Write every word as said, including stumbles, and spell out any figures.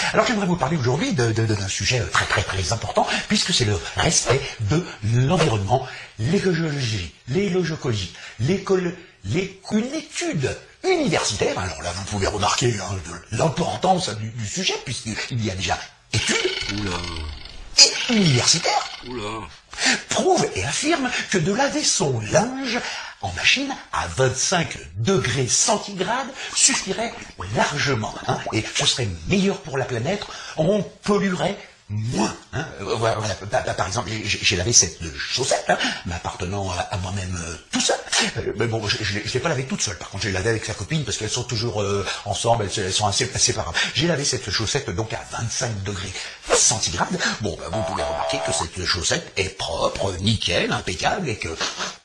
Alors j'aimerais vous parler aujourd'hui de, de, de, d'un sujet très très très important, puisque c'est le respect de l'environnement, l'écologie, l'écologie, l'école, l'é- une étude universitaire. Alors là, vous pouvez remarquer hein, de l'importance du, du sujet, puisqu'il y a déjà études Oula, et universitaires oula. prouve et affirme que de laver son linge en machine à vingt-cinq degrés centigrades suffirait largement, hein, et ce serait meilleur pour la planète, on polluerait moins. Hein. Euh, Voilà, voilà. Par, par exemple, j'ai j'ai lavé cette chaussette, hein, m'appartenant à, à moi-même euh, tout seul. Euh, mais bon, je ne l'ai pas lavé toute seule. Par contre, j'ai lavé avec sa copine parce qu'elles sont toujours euh, ensemble, elles, elles sont assez séparables. J'ai lavé cette chaussette donc à vingt-cinq degrés centigrades. Bon, bah, vous pouvez remarquer que cette chaussette est propre, nickel, impeccable, et que